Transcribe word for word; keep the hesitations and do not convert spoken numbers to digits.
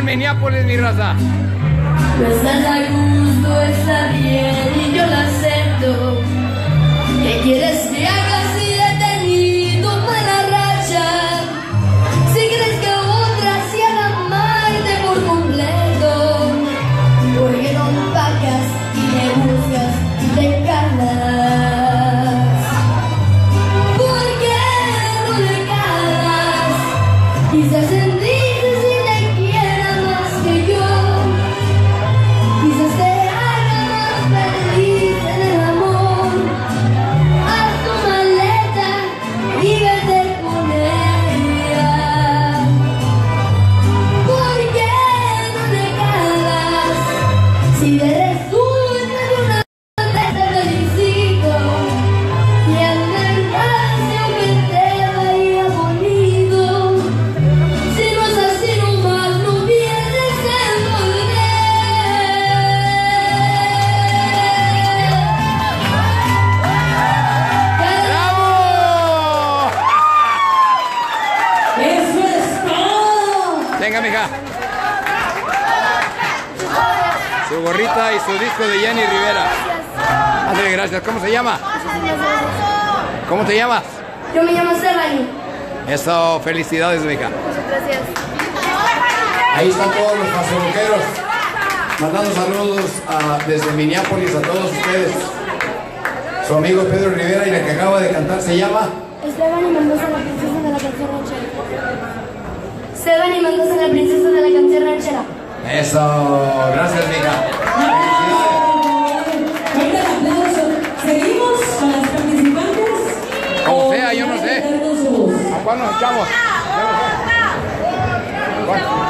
Minneapolis, mi raza. No estás a gusto, está bien y yo lo acepto. ¿Qué quieres que haga si he tenido mala racha? Si crees que otras se hagan amarte por completo, ¿por qué no empacas y me buscas y te calas? ¿Por qué no te calas? Quizás en dices y te quiera más que yo. Quizás te haga más feliz en el amor. Haz tu maleta y vete con ella. ¿Por qué no te calas? Si eres tú en vez de una maleta te felicito. Y en verdad sé que te vaya bonito. Si no es así nomás, no pienses en volver. ¡Bravo! ¡Eso es todo! Venga, mija. Su gorrita y su disco de Jenny Rivera. Ándale, gracias. ¿Cómo se llama? ¿Cómo te llamas? Yo me llamo Sebani. Eso, felicidades, mija. Gracias. Ahí están todos los paseroqueros mandando saludos a- desde Minneapolis a todos ustedes. Su amigo Pedro Rivera y la que acaba de cantar se llama Esteban y Mendoza, la princesa de la canción ranchera. Esteban y Mendoza, la princesa de la canción ranchera. Eso, gracias mija. Fuerte el aplauso. Seguimos con las participantes. Como ¿O sea, yo no sé. darnos su voz? ¿A cuál nos echamos? Yo no sé. ¿Cuál?